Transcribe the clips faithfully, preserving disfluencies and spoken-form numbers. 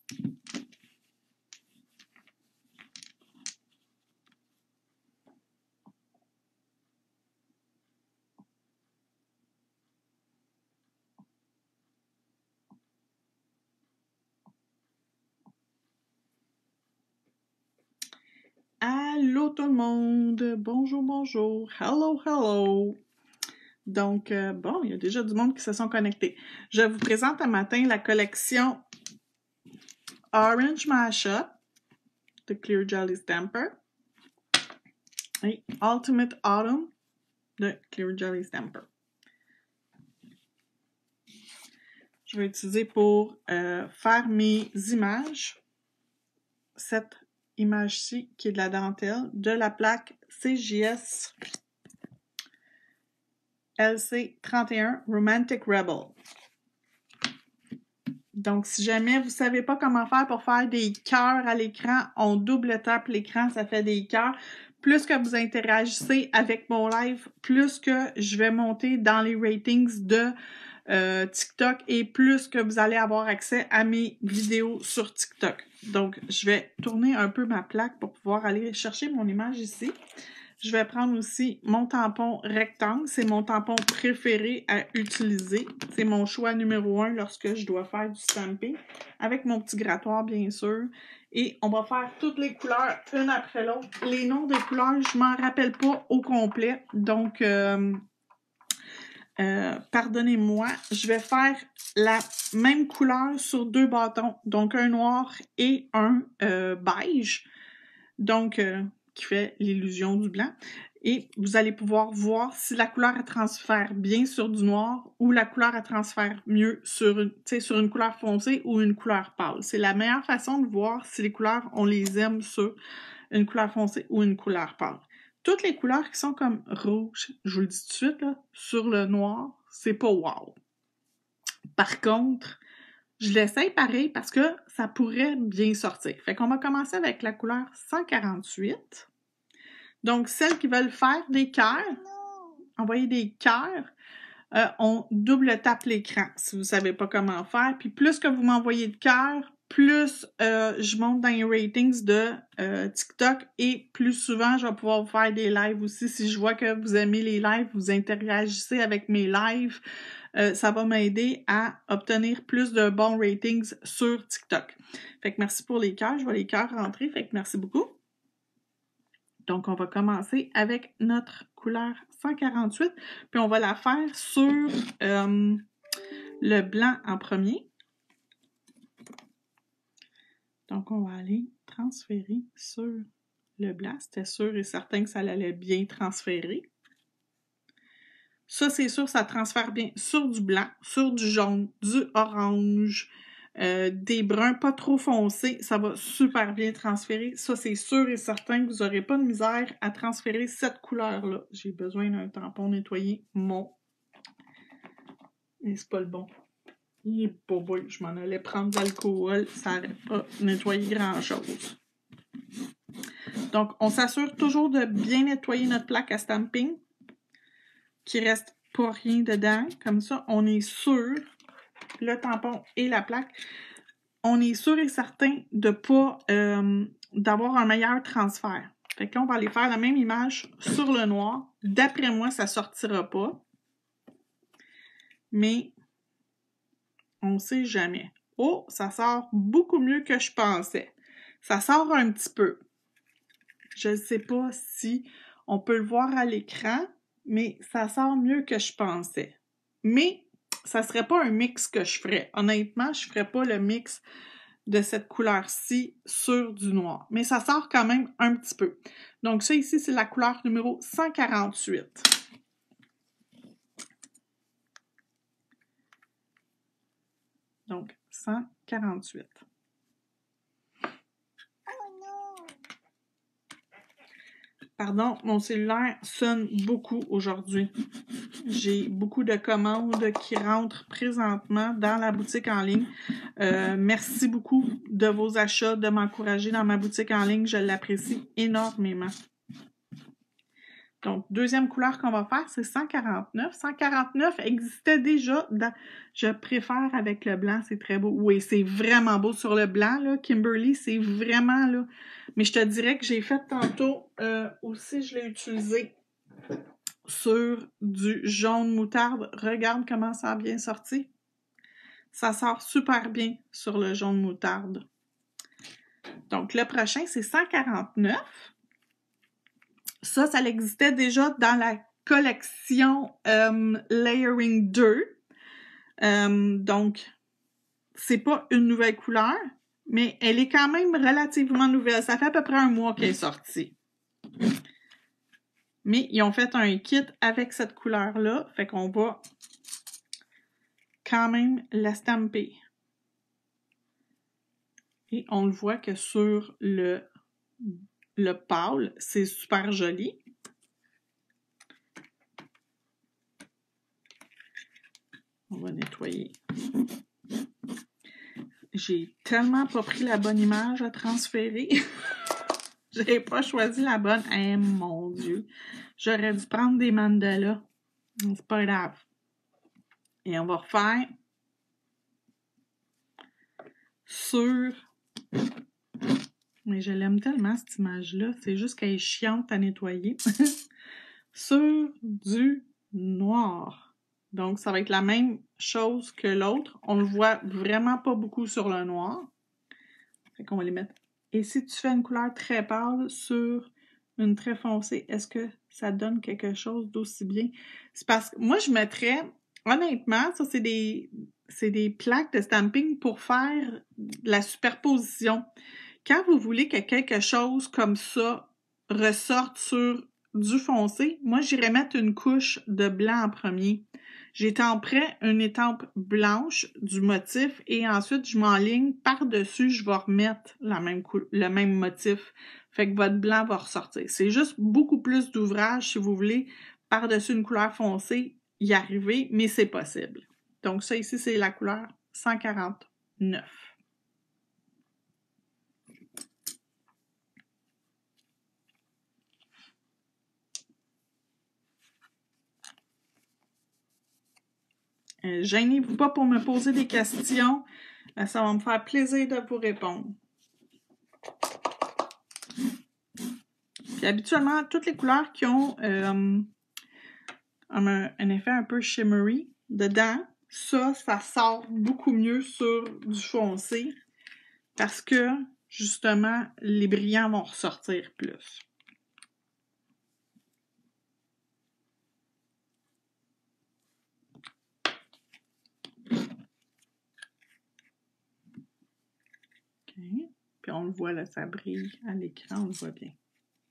Allô tout le monde! Bonjour, bonjour! Hello, hello! Donc, euh, bon, il y a déjà du monde qui se sont connectés. Je vous présente un matin la collection Orange Mashup de Clear Jelly Stamper et Ultimate Autumn de Clear Jelly Stamper. Je vais utiliser pour euh, faire mes images cette image-ci qui est de la dentelle de la plaque C J S L C trente et un Romantic Rebel. Donc, si jamais vous ne savez pas comment faire pour faire des cœurs à l'écran, on double tape l'écran, ça fait des cœurs. Plus que vous interagissez avec mon live, plus que je vais monter dans les ratings de euh, TikTok et plus que vous allez avoir accès à mes vidéos sur TikTok. Donc, je vais tourner un peu ma plaque pour pouvoir aller chercher mon image ici. Je vais prendre aussi mon tampon rectangle. C'est mon tampon préféré à utiliser. C'est mon choix numéro un lorsque je dois faire du stamping. Avec mon petit grattoir, bien sûr. Et on va faire toutes les couleurs, une après l'autre. Les noms des couleurs, je m'en rappelle pas au complet. Donc, euh, euh, pardonnez-moi. Je vais faire la même couleur sur deux bâtons. Donc, un noir et un euh, beige. Donc... Euh, qui fait l'illusion du blanc. Et vous allez pouvoir voir si la couleur elle transfère bien sur du noir ou la couleur elle transfère mieux sur une, sur une couleur foncée ou une couleur pâle. C'est la meilleure façon de voir si les couleurs, on les aime sur une couleur foncée ou une couleur pâle. Toutes les couleurs qui sont comme rouge, je vous le dis tout de suite, là, sur le noir, c'est pas wow. Par contre, je l'essaye pareil parce que ça pourrait bien sortir. Fait qu'on va commencer avec la couleur cent quarante-huit. Donc, celles qui veulent faire des cœurs, envoyer des cœurs, euh, on double tape l'écran si vous ne savez pas comment faire. Puis plus que vous m'envoyez de cœurs, plus euh, je monte dans les ratings de euh, TikTok et plus souvent, je vais pouvoir vous faire des lives aussi. Si je vois que vous aimez les lives, vous interagissez avec mes lives, euh, ça va m'aider à obtenir plus de bons ratings sur TikTok. Fait que merci pour les cœurs. Je vois les cœurs rentrer. Fait que merci beaucoup. Donc, on va commencer avec notre couleur cent quarante-huit, puis on va la faire sur euh, le blanc en premier. Donc, on va aller transférer sur le blanc. C'était sûr et certain que ça allait bien transférer. Ça, c'est sûr, ça transfère bien sur du blanc, sur du jaune, du orange, Euh, des bruns pas trop foncés, ça va super bien transférer. Ça, c'est sûr et certain que vous n'aurez pas de misère à transférer cette couleur-là. J'ai besoin d'un tampon nettoyé. Mon. Et c'est pas le bon. Il est pas beau. Je m'en allais prendre de l'alcool. Ça n'arrête pas de nettoyer grand-chose. Donc, on s'assure toujours de bien nettoyer notre plaque à stamping. Qu'il reste pas rien dedans. Comme ça, on est sûr... le tampon et la plaque, on est sûr et certain de pas euh, d'avoir un meilleur transfert. Fait que là, on va aller faire la même image sur le noir. D'après moi, ça sortira pas. Mais on sait jamais. Oh, ça sort beaucoup mieux que je pensais. Ça sort un petit peu. Je ne sais pas si on peut le voir à l'écran, mais ça sort mieux que je pensais. Mais ça serait pas un mix que je ferais. Honnêtement, je ferais pas le mix de cette couleur-ci sur du noir. Mais ça sort quand même un petit peu. Donc ça ici, c'est la couleur numéro cent quarante-huit. Donc, cent quarante-huit. Pardon, mon cellulaire sonne beaucoup aujourd'hui. J'ai beaucoup de commandes qui rentrent présentement dans la boutique en ligne. Euh, merci beaucoup de vos achats, de m'encourager dans ma boutique en ligne. Je l'apprécie énormément. Donc, deuxième couleur qu'on va faire, c'est cent quarante-neuf. cent quarante-neuf existait déjà dans... Je préfère avec le blanc, c'est très beau. Oui, c'est vraiment beau sur le blanc, là. Kimberly, c'est vraiment, là... Mais je te dirais que j'ai fait tantôt, euh, aussi, je l'ai utilisé sur du jaune moutarde. Regarde comment ça a bien sorti. Ça sort super bien sur le jaune moutarde. Donc, le prochain, c'est cent quarante-neuf. Ça, ça existait déjà dans la collection euh, Layering deux. Euh, donc, c'est pas une nouvelle couleur, mais elle est quand même relativement nouvelle. Ça fait à peu près un mois qu'elle est sortie. Mais ils ont fait un kit avec cette couleur-là, fait qu'on va quand même la stamper. Et on le voit que sur le, le pâle, c'est super joli. On va nettoyer. J'ai tellement pas pris la bonne image à transférer. J'ai pas choisi la bonne. Eh mon Dieu. J'aurais dû prendre des mandalas. C'est pas grave. Et on va refaire sur... Mais je l'aime tellement cette image-là. C'est juste qu'elle est chiante à nettoyer. Sur du noir. Donc, ça va être la même chose que l'autre. On le voit vraiment pas beaucoup sur le noir. Fait qu'on va les mettre. Et si tu fais une couleur très pâle sur une très foncée, est-ce que ça donne quelque chose d'aussi bien? C'est parce que moi, je mettrais, honnêtement, ça, c'est des, c'est des plaques de stamping pour faire de la superposition. Quand vous voulez que quelque chose comme ça ressorte sur du foncé, moi, j'irais mettre une couche de blanc en premier. J'étamperais une étampe blanche du motif et ensuite, je m'enligne par-dessus, je vais remettre la même le même motif. Fait que votre blanc va ressortir. C'est juste beaucoup plus d'ouvrage, si vous voulez, par-dessus une couleur foncée, y arriver, mais c'est possible. Donc ça ici, c'est la couleur cent quarante-neuf. Euh, gênez-vous pas pour me poser des questions. Euh, ça va me faire plaisir de vous répondre. Puis habituellement, toutes les couleurs qui ont euh, un, un effet un peu shimmery dedans, ça, ça sort beaucoup mieux sur du foncé parce que, justement, les brillants vont ressortir plus. OK. Puis on le voit, là, ça brille à l'écran, on le voit bien.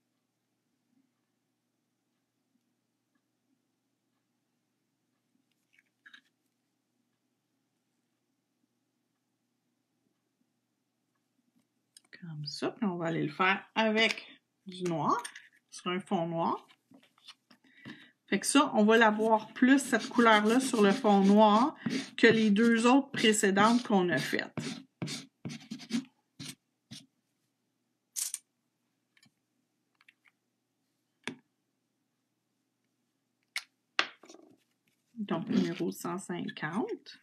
Comme ça, puis on va aller le faire avec du noir, sur un fond noir. Fait que ça, on va l'avoir plus, cette couleur-là, sur le fond noir que les deux autres précédentes qu'on a faites. Donc, numéro cent cinquante.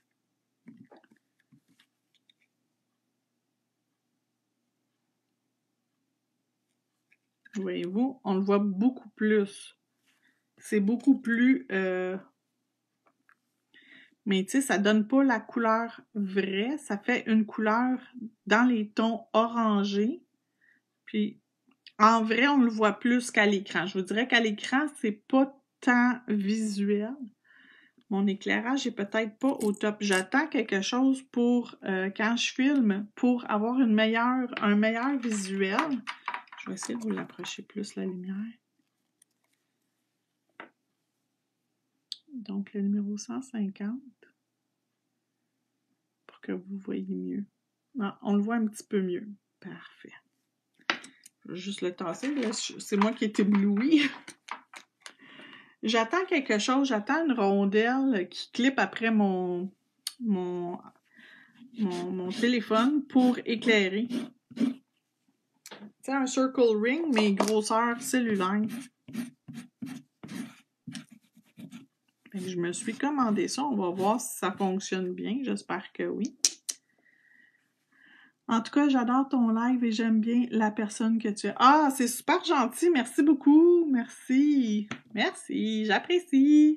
Voyez-vous, on le voit beaucoup plus. C'est beaucoup plus... Euh... Mais tu sais, ça donne pas la couleur vraie. Ça fait une couleur dans les tons orangés. Puis, en vrai, on le voit plus qu'à l'écran. Je vous dirais qu'à l'écran, c'est pas tant visuel. Mon éclairage est peut-être pas au top. J'attends quelque chose pour, euh, quand je filme, pour avoir une meilleure, un meilleur visuel. Je vais essayer de vous l'approcher plus, la lumière. Donc, le numéro cent cinquante. Pour que vous voyez mieux. Non, on le voit un petit peu mieux. Parfait. Je vais juste le tasser. C'est moi qui est ébloui. J'attends quelque chose. J'attends une rondelle qui clip après mon, mon, mon, mon téléphone pour éclairer. C'est un circle ring, mais grosseur cellulaire. Fait que je me suis commandé ça. On va voir si ça fonctionne bien. J'espère que oui. En tout cas, j'adore ton live et j'aime bien la personne que tu es. Ah, c'est super gentil. Merci beaucoup. Merci. Merci. J'apprécie.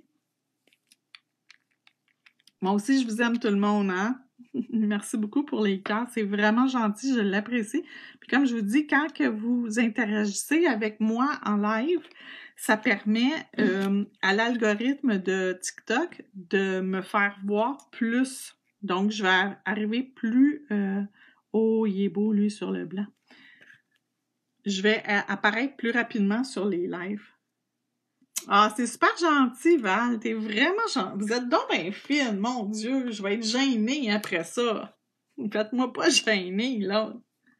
Moi aussi, je vous aime tout le monde, hein? Merci beaucoup pour les cœurs. C'est vraiment gentil. Je l'apprécie. Puis comme je vous dis, quand que vous interagissez avec moi en live, ça permet euh, à l'algorithme de TikTok de me faire voir plus. Donc, je vais arriver plus... Euh, oh, il est beau, lui, sur le blanc. Je vais euh, apparaître plus rapidement sur les lives. Ah, c'est super gentil, Val. T'es vraiment gentil. Vous êtes donc bien fine, mon Dieu. Je vais être gênée après ça. Faites-moi pas gêner, là.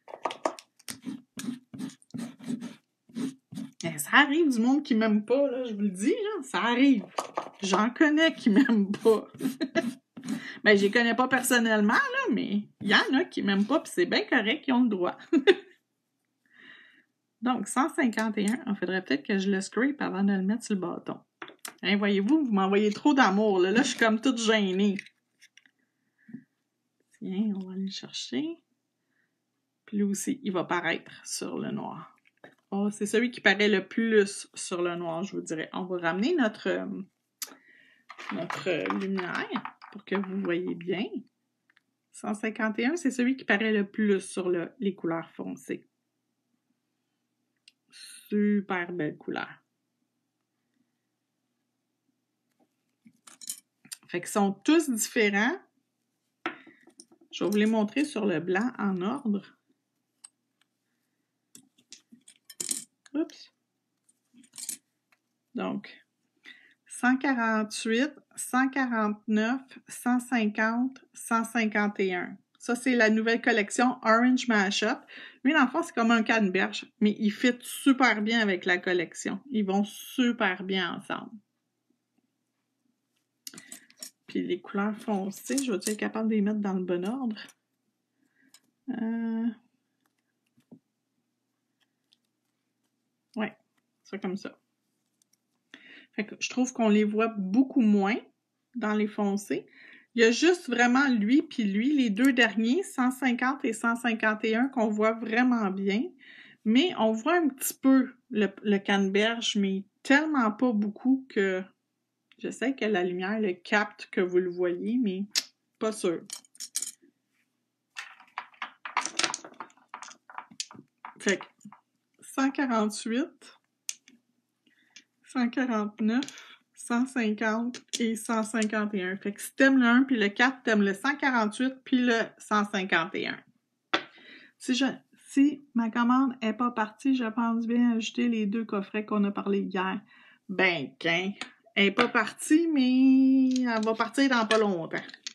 Ça arrive du monde qui m'aime pas, là, je vous le dis, là. Ça arrive. J'en connais qui m'aiment pas. Ben, je les connais pas personnellement, là, mais il y en a qui m'aiment pas, puis c'est bien correct, ils ont le droit. Donc, cent cinquante et un, il faudrait peut-être que je le scrape avant de le mettre sur le bâton. Hein, voyez-vous, vous m'envoyez trop d'amour, là. Là, je suis comme toute gênée. Tiens, on va aller le chercher. Puis lui aussi, il va paraître sur le noir. Oh, c'est celui qui paraît le plus sur le noir, je vous dirais. On va ramener notre, euh, notre lumière pour que vous voyez bien. cent cinquante et un, c'est celui qui paraît le plus sur le, les couleurs foncées. Super belle couleur. Fait qu'ils sont tous différents. Je vais vous les montrer sur le blanc en ordre. Oups. Donc, cent quarante-huit, cent quarante-neuf, cent cinquante, cent cinquante et un. Ça, c'est la nouvelle collection Orange Mashup. Lui, dans le fond, c'est comme un canneberge, mais il fit super bien avec la collection. Ils vont super bien ensemble. Puis les couleurs foncées, je vais être capable de les mettre dans le bon ordre. Euh... Ouais, c'est comme ça. Fait que je trouve qu'on les voit beaucoup moins dans les foncés. Il y a juste vraiment lui puis lui, les deux derniers, cent cinquante et cent cinquante et un, qu'on voit vraiment bien. Mais on voit un petit peu le, le canneberge, mais tellement pas beaucoup que je sais que la lumière le capte que vous le voyez, mais pas sûr. Fait que cent quarante-huit, cent quarante-neuf, cent cinquante et cent cinquante et un. Fait que si t'aimes le un puis le quatre, t'aimes le cent quarante-huit puis le cent cinquante et un. Si, je, si ma commande n'est pas partie, je pense bien ajouter les deux coffrets qu'on a parlé hier. Ben, qu'un. Elle n'est pas partie, mais elle va partir dans pas longtemps.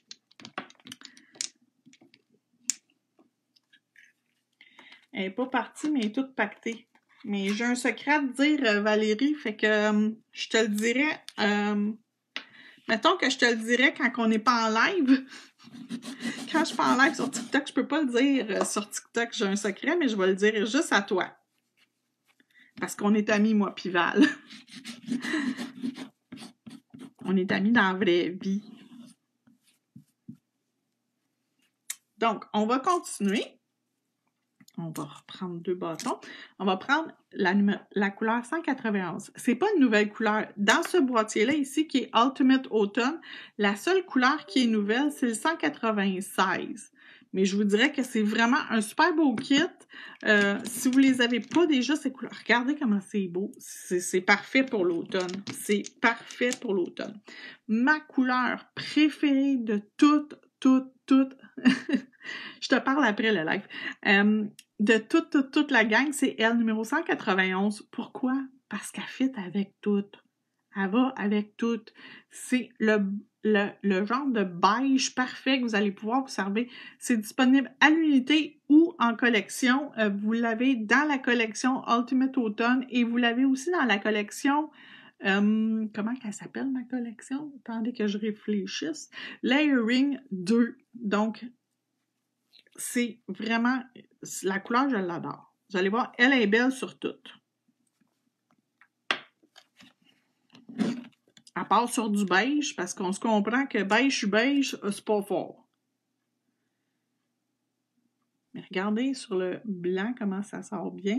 Elle n'est pas partie, mais elle est toute pactée. Mais j'ai un secret à te dire, euh, Valérie, fait que euh, je te le dirais. Euh, mettons que je te le dirais quand on n'est pas en live. Quand je suis pas en live sur TikTok, je peux pas le dire euh, sur TikTok, j'ai un secret, mais je vais le dire juste à toi. Parce qu'on est amis, moi pis Val. On est amis dans la vraie vie. Donc, on va continuer. On va reprendre deux bâtons. On va prendre la, la couleur cent quatre-vingt-onze. C'est pas une nouvelle couleur. Dans ce boîtier-là ici, qui est Ultimate Autumn, la seule couleur qui est nouvelle, c'est le cent quatre-vingt-seize. Mais je vous dirais que c'est vraiment un super beau kit. Euh, si vous les avez pas déjà, ces couleurs, regardez comment c'est beau. C'est parfait pour l'automne. C'est parfait pour l'automne. Ma couleur préférée de toute, toute, toute... Je te parle après le live. Euh, de toute, toute, toute la gang, c'est elle, numéro cent quatre-vingt-onze. Pourquoi? Parce qu'elle fit avec tout. Elle va avec tout. C'est le, le, le genre de beige parfait que vous allez pouvoir vous servir. C'est disponible à l'unité ou en collection. Euh, vous l'avez dans la collection Ultimate Autumn et vous l'avez aussi dans la collection... Euh, comment qu'elle s'appelle, ma collection? Attendez que je réfléchisse. Layering deux. Donc, c'est vraiment... La couleur, je l'adore. Vous allez voir, elle est belle sur toutes. À part sur du beige, parce qu'on se comprend que beige sur beige, c'est pas fort. Mais regardez sur le blanc comment ça sort bien.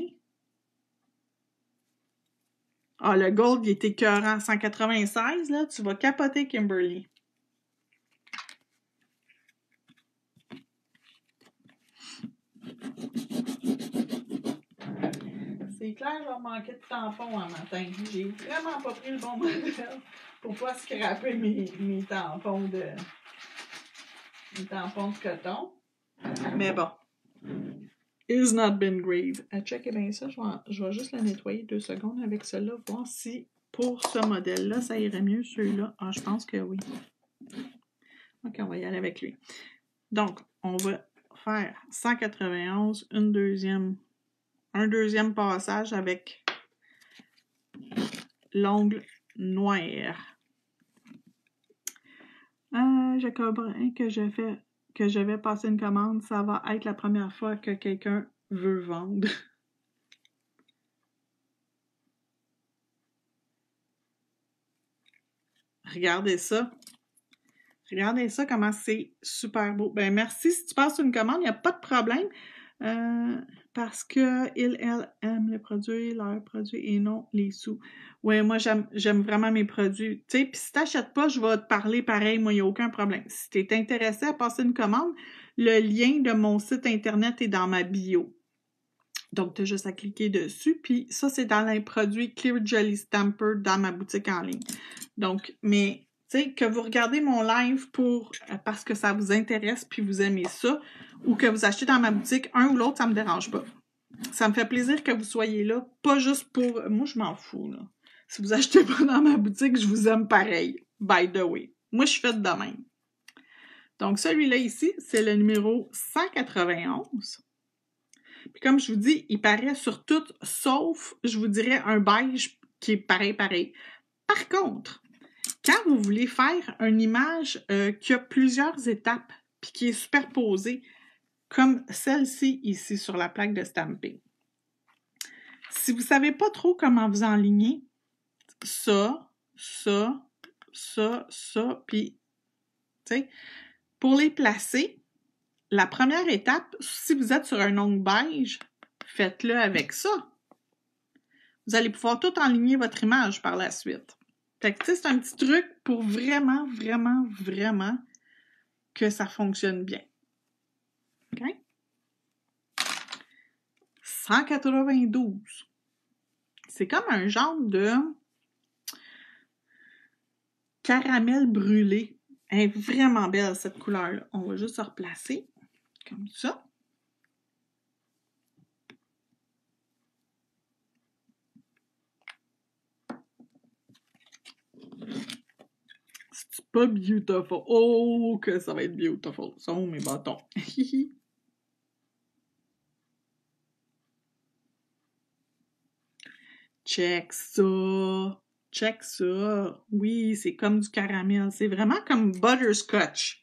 Ah, le gold, il est écœurant. cent quatre-vingt-seize, là, tu vas capoter, Kimberly. C'est clair, je vais manquer de tampons en matin. J'ai vraiment pas pris le bon modèle pour pas scraper mes, mes tampons de mes tampons de coton. Mais bon. Is not been grave. À checker bien ça, je vais, je vais juste la nettoyer deux secondes avec celle-là, voir si pour ce modèle-là, ça irait mieux celui-là. Ah, je pense que oui. Ok, on va y aller avec lui. Donc, on va faire cent quatre-vingt-onze, une deuxième, un deuxième passage avec l'ongle noir. Euh, je comprends que je fais que je vais passer une commande. Ça va être la première fois que quelqu'un veut vendre. Regardez ça. Regardez ça, comment c'est super beau. Ben merci. Si tu passes une commande, il n'y a pas de problème. Euh, parce que ils, elles aiment les produits, leurs produits et non les sous. Ouais, moi j'aime j'aime vraiment mes produits. Tu sais, puis si t'achètes pas, je vais te parler pareil, moi, il n'y a aucun problème. Si tu es intéressé à passer une commande, le lien de mon site internet est dans ma bio. Donc, tu as juste à cliquer dessus. Puis ça, c'est dans les produits Clear Jelly Stamper dans ma boutique en ligne. Donc, mais tu sais, que vous regardez mon live pour parce que ça vous intéresse puis vous aimez ça, ou que vous achetez dans ma boutique, un ou l'autre, ça me dérange pas. Ça me fait plaisir que vous soyez là, pas juste pour... Moi, je m'en fous, là. Si vous achetez pas dans ma boutique, je vous aime pareil. By the way. Moi, je suis faite de même. Donc, celui-là ici, c'est le numéro cent quatre-vingt-onze. Puis comme je vous dis, il paraît sur tout, sauf, je vous dirais, un beige qui est pareil, pareil. Par contre, quand vous voulez faire une image euh, qui a plusieurs étapes, puis qui est superposée, comme celle-ci ici sur la plaque de stamping, si vous ne savez pas trop comment vous enligner, ça, ça, ça, ça, puis, tu sais, pour les placer, la première étape, si vous êtes sur un ongle beige, faites-le avec ça. Vous allez pouvoir tout enligner votre image par la suite. Fait que, tu sais, c'est un petit truc pour vraiment, vraiment, vraiment que ça fonctionne bien. OK? cent quatre-vingt-douze. C'est comme un genre de caramel brûlé. Elle est vraiment belle, cette couleur-là. On va juste se replacer comme ça. C'est pas beautiful. Oh, que ça va être beautiful. Ça sont mes bâtons. Check ça. Check ça. Oui, c'est comme du caramel. C'est vraiment comme butterscotch.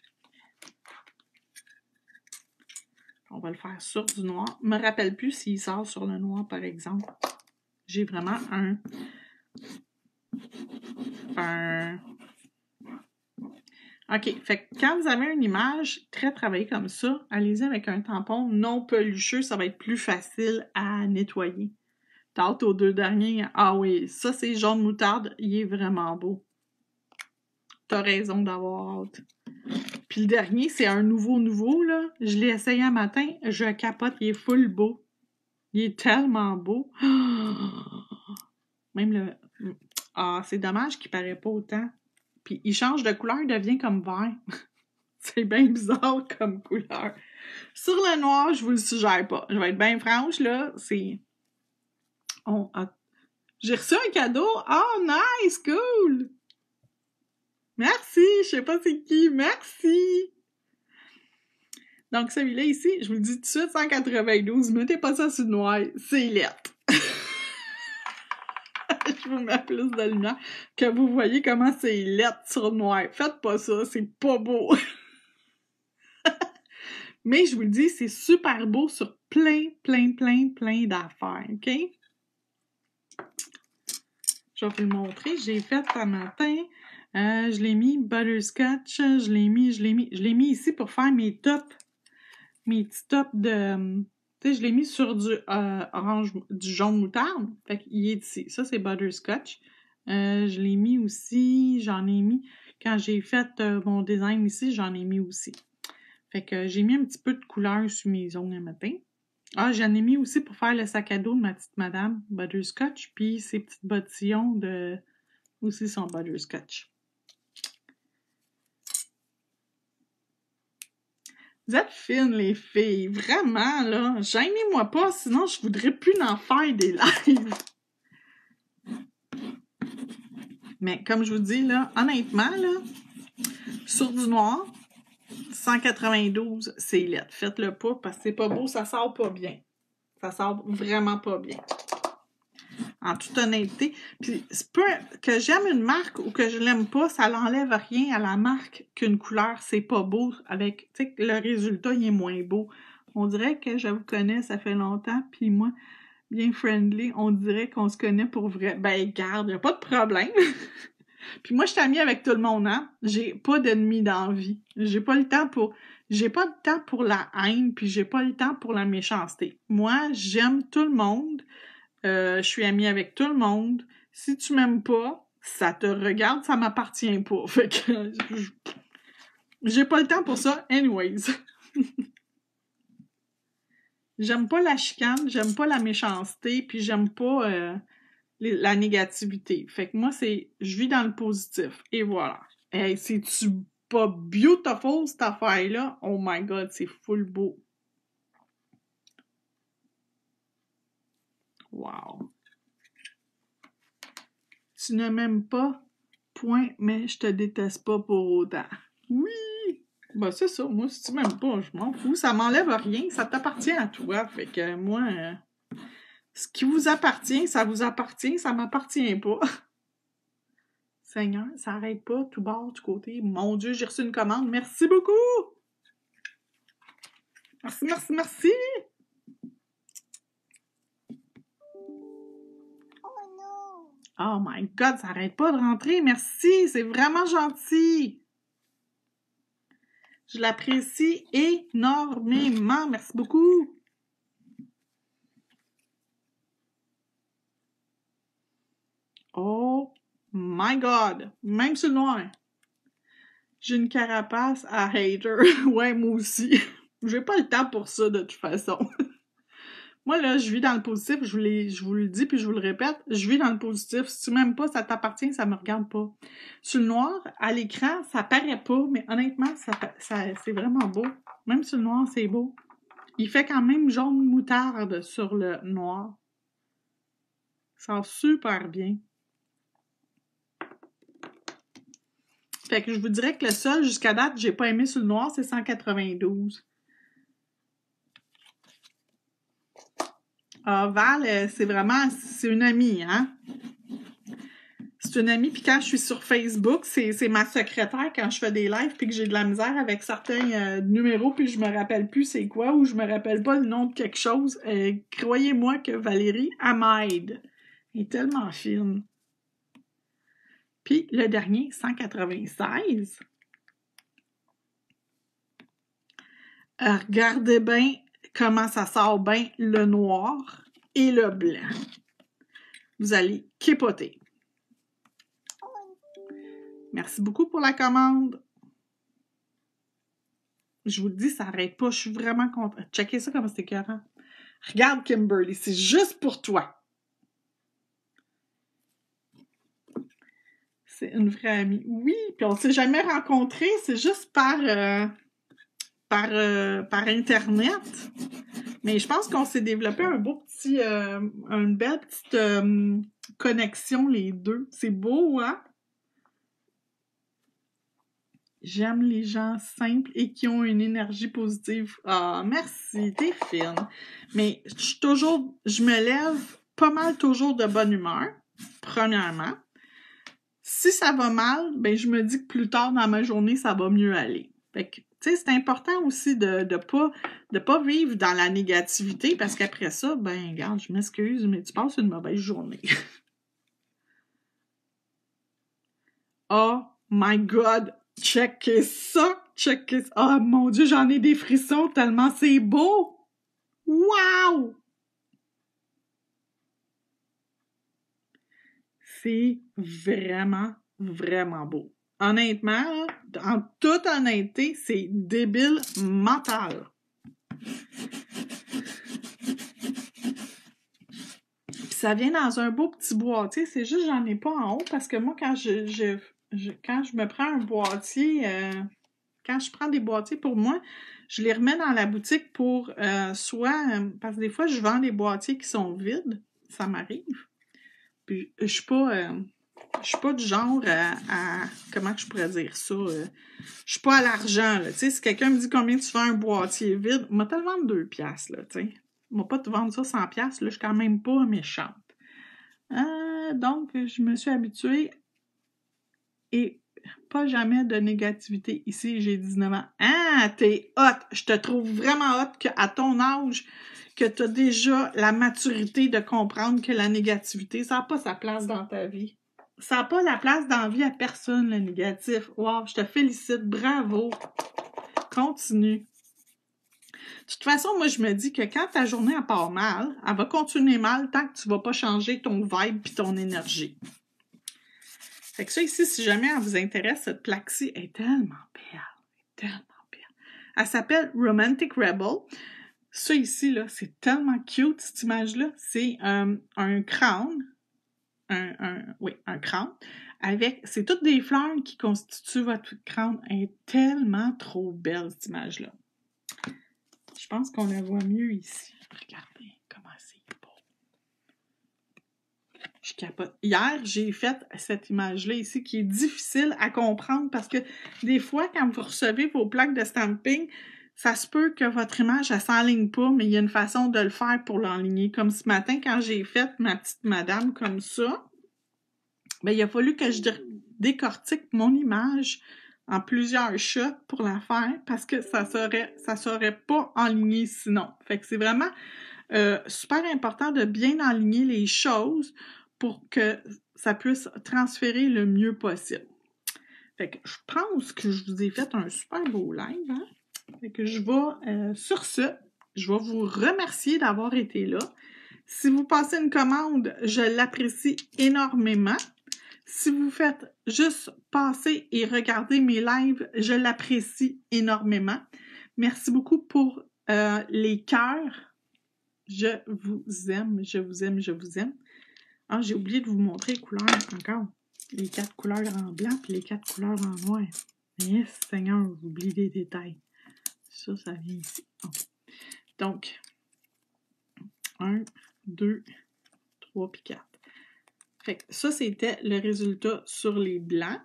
On va le faire sur du noir. Je me rappelle plus s'il sort sur le noir, par exemple. J'ai vraiment un... Un... OK. Fait que quand vous avez une image très travaillée comme ça, allez-y avec un tampon non pelucheux. Ça va être plus facile à nettoyer. Tarte aux deux derniers. Ah oui, ça c'est jaune moutarde. Il est vraiment beau. T'as raison d'avoir hâte. Puis le dernier, c'est un nouveau nouveau, là. Je l'ai essayé un matin. Je capote. Il est full beau. Il est tellement beau. Même le... Ah, c'est dommage qu'il paraît pas autant. Puis il change de couleur, il devient comme vert. C'est bien bizarre comme couleur. Sur le noir, je vous le suggère pas. Je vais être bien franche, là. C'est... On a... J'ai reçu un cadeau. Oh, nice! Cool! Merci! Je sais pas c'est qui. Merci! Donc, celui-là ici, je vous le dis tout de suite, cent quatre-vingt-douze. Mettez pas ça sur le noir. C'est lettre. Je vous mets plus de lumière. Que vous voyez comment c'est lettre sur le noir. Faites pas ça. C'est pas beau. Mais je vous le dis, c'est super beau sur plein, plein, plein, plein d'affaires. OK? Je vais vous le montrer. J'ai fait ce matin Euh, je l'ai mis butterscotch, je l'ai mis, je l'ai mis, je l'ai mis ici pour faire mes tops, mes petits tops de, tu sais, je l'ai mis sur du euh, orange, du jaune moutarde, fait qu'il est ici. Ça, c'est butterscotch. Euh, je l'ai mis aussi, j'en ai mis, quand j'ai fait euh, mon design ici, j'en ai mis aussi. Fait que j'ai mis un petit peu de couleur sur mes ongles un matin. Ah, j'en ai mis aussi pour faire le sac à dos de ma petite madame, butterscotch, puis ces petites bottillons de, aussi sont butterscotch. Vous êtes fines, les filles. Vraiment, là. Gênez-moi pas, sinon je voudrais plus en faire des lives. Mais comme je vous dis, là, honnêtement, là, sur du noir, cent quatre-vingt-douze, c'est laid. Faites-le pas parce que c'est pas beau, ça sort pas bien. Ça sort vraiment pas bien. En toute honnêteté. Puis, peu, que j'aime une marque ou que je l'aime pas, ça n'enlève rien à la marque qu'une couleur, c'est pas beau. Avec, tu sais, le résultat, il est moins beau. On dirait que je vous connais, ça fait longtemps, puis moi, bien friendly, on dirait qu'on se connaît pour vrai. Ben, garde, y a pas de problème. Puis moi, je suis amie avec tout le monde, hein. J'ai pas d'ennemis dans la vie. J'ai pas le temps pour... J'ai pas le temps pour la haine, puis j'ai pas le temps pour la méchanceté. Moi, j'aime tout le monde. Euh, je suis amie avec tout le monde. Si tu m'aimes pas, ça te regarde, ça m'appartient pas. Fait que j'ai pas le temps pour ça, anyways. J'aime pas la chicane, j'aime pas la méchanceté, puis j'aime pas euh, les, la négativité. Fait que moi, c'est je vis dans le positif. Et voilà. Hey, c'est-tu pas beautiful, cette affaire-là? Oh my God, c'est full beau. Wow. Tu ne m'aimes pas, point, mais je te déteste pas pour autant. Oui! Ben, c'est ça. Moi, si tu m'aimes pas, je m'en fous. Ça m'enlève rien. Ça t'appartient à toi. Fait que moi, euh, ce qui vous appartient, ça vous appartient. Ça m'appartient pas. Seigneur, ça arrête pas, tout bord, tout côté. Mon Dieu, j'ai reçu une commande. Merci beaucoup! Merci, merci, merci! Oh my God, ça arrête pas de rentrer. Merci, c'est vraiment gentil. Je l'apprécie énormément. Merci beaucoup. Oh my God, même sur le noir. J'ai une carapace à hater. Ouais, moi aussi. J'ai pas le temps pour ça, de toute façon. Moi, là, je vis dans le positif, je vous, les, je vous le dis puis je vous le répète, je vis dans le positif. Si tu m'aimes pas, ça t'appartient, ça me regarde pas. Sur le noir, à l'écran, ça paraît pas, mais honnêtement, ça, ça, c'est vraiment beau. Même sur le noir, c'est beau. Il fait quand même jaune moutarde sur le noir. Ça sent super bien. Fait que je vous dirais que le seul, jusqu'à date, j'ai pas aimé sur le noir, c'est cent quatre-vingt-douze. Ah, Val, c'est vraiment, c'est une amie, hein? C'est une amie, puis quand je suis sur Facebook, c'est, c'est ma secrétaire quand je fais des lives, puis que j'ai de la misère avec certains euh, numéros, puis je me rappelle plus c'est quoi, ou je me rappelle pas le nom de quelque chose. Euh, croyez-moi que Valérie, elle m'aide. Elle est tellement fine. Puis le dernier, cent quatre-vingt-seize. Euh, regardez bien comment ça sort bien le noir et le blanc. Vous allez capoter. Merci beaucoup pour la commande. Je vous le dis, ça n'arrête pas. Je suis vraiment contente. Checkez ça comme c'est écœurant. Regarde, Kimberly, c'est juste pour toi. C'est une vraie amie. Oui, puis on ne s'est jamais rencontrés. C'est juste par, euh, par, euh, par Internet. Mais je pense qu'on s'est développé un beau petit, euh, une belle petite euh, connexion, les deux. C'est beau, hein? J'aime les gens simples et qui ont une énergie positive. Ah, merci, t'es fine. Mais je suis toujours, je me lève pas mal toujours de bonne humeur, premièrement. Si ça va mal, ben je me dis que plus tard dans ma journée, ça va mieux aller. Fait que, tu sais, c'est important aussi de de pas de pas vivre dans la négativité parce qu'après ça, ben regarde, je m'excuse, mais tu passes une mauvaise journée. Oh my God! Checkez ça! Checkez ça! Oh mon Dieu, j'en ai des frissons tellement c'est beau! Wow! C'est vraiment, vraiment beau. Honnêtement, en toute honnêteté, c'est débile mental. Puis ça vient dans un beau petit boîtier. C'est juste j'en ai pas en haut parce que moi, quand je, je, je quand je me prends un boîtier, euh, quand je prends des boîtiers pour moi, je les remets dans la boutique pour euh, soit... Euh, parce que des fois, je vends des boîtiers qui sont vides. Ça m'arrive. Puis je suis pas... Euh, je suis pas du genre à, à... Comment je pourrais dire ça? Euh, je suis pas à l'argent, là. Tu sais, si quelqu'un me dit combien tu vends un boîtier vide, moi, te le vendre deux piastres, là, tu sais. Moi, pas te vendre ça cent piastres, là, je suis quand même pas méchante. Euh, donc, je me suis habituée et pas jamais de négativité. Ici, j'ai dix-neuf ans. Ah, t'es hot! Je te trouve vraiment hot qu'à ton âge, que t'as déjà la maturité de comprendre que la négativité, ça n'a pas sa place dans ta vie. Ça n'a pas la place dans la vie à personne, le négatif. Wow, je te félicite, bravo. Continue. De toute façon, moi, je me dis que quand ta journée elle part mal, elle va continuer mal tant que tu ne vas pas changer ton vibe et ton énergie. Fait que ça ici, si jamais elle vous intéresse, cette plaque-ci est tellement belle. Tellement belle. Elle s'appelle Romantic Rebel. Ça ici, là, c'est tellement cute, cette image-là. C'est euh, un crâne. Un, un, oui, un crâne. Avec, c'est toutes des fleurs qui constituent votre crâne. Elle est tellement trop belle, cette image-là. Je pense qu'on la voit mieux ici. Regardez comment c'est beau. Je capote. Hier, j'ai fait cette image-là ici qui est difficile à comprendre parce que des fois, quand vous recevez vos plaques de stamping, ça se peut que votre image, elle s'enligne pas, mais il y a une façon de le faire pour l'enligner. Comme ce matin, quand j'ai fait ma petite madame comme ça, ben, il a fallu que je décortique mon image en plusieurs shots pour la faire parce que ça serait, ça serait pas enligné sinon. Fait que c'est vraiment euh, super important de bien aligner les choses pour que ça puisse transférer le mieux possible. Fait que je pense que je vous ai fait un super beau live. Hein? Fait que je vais, euh, sur ce, je vais vous remercier d'avoir été là. Si vous passez une commande, je l'apprécie énormément. Si vous faites juste passer et regarder mes lives, je l'apprécie énormément. Merci beaucoup pour euh, les cœurs. Je vous aime, je vous aime, je vous aime. Ah, j'ai oublié de vous montrer les couleurs encore. Les quatre couleurs en blanc puis les quatre couleurs en noir. Yes, Seigneur, j'oublie les détails. Ça, ça vient ici. Okay. Donc, un, deux, trois puis quatre. Fait que ça, c'était le résultat sur les blancs.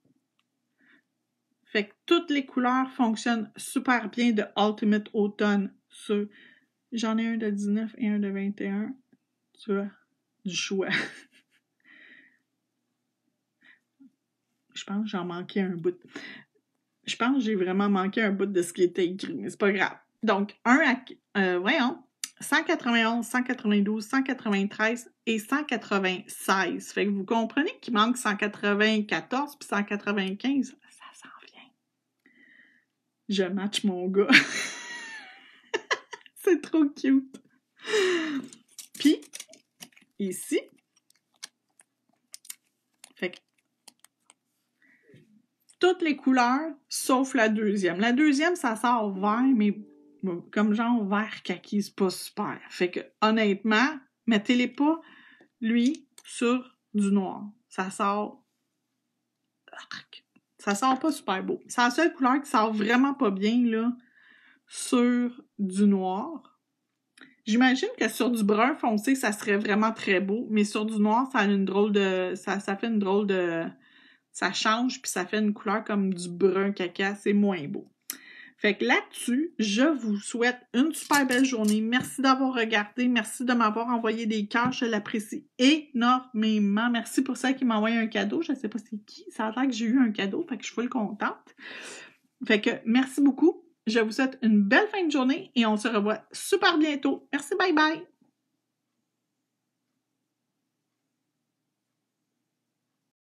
Fait que toutes les couleurs fonctionnent super bien de Ultimate Autumn sur... J'en ai un de dix-neuf et un de vingt et un. Tu vois, du choix. Je pense que j'en manquais un bout. Je pense que j'ai vraiment manqué un bout de ce qui était écrit, mais c'est pas grave. Donc, un à... Euh, voyons. cent quatre-vingt-onze, cent quatre-vingt-douze, cent quatre-vingt-treize et cent quatre-vingt-seize. Fait que vous comprenez qu'il manque cent quatre-vingt-quatorze puis cent quatre-vingt-quinze. Ça s'en vient. Je match mon gars. C'est trop cute. Puis, ici, fait que toutes les couleurs, sauf la deuxième. La deuxième, ça sort vert, mais comme genre vert kaki, c'est pas super. Fait que, honnêtement, mettez-les pas, lui, sur du noir. Ça sort... Ça sort pas super beau. C'est la seule couleur qui sort vraiment pas bien, là, sur du noir. J'imagine que sur du brun foncé, ça serait vraiment très beau, mais sur du noir, ça a une drôle de... Ça, ça fait une drôle de... Ça change, puis ça fait une couleur comme du brun caca. C'est moins beau. Fait que là-dessus, je vous souhaite une super belle journée. Merci d'avoir regardé. Merci de m'avoir envoyé des cœurs. Je l'apprécie énormément. Merci pour celle qui m'a envoyé un cadeau. Je ne sais pas c'est qui. Ça a l'air que j'ai eu un cadeau. Fait que je suis full contente. Fait que merci beaucoup. Je vous souhaite une belle fin de journée et on se revoit super bientôt. Merci. Bye bye.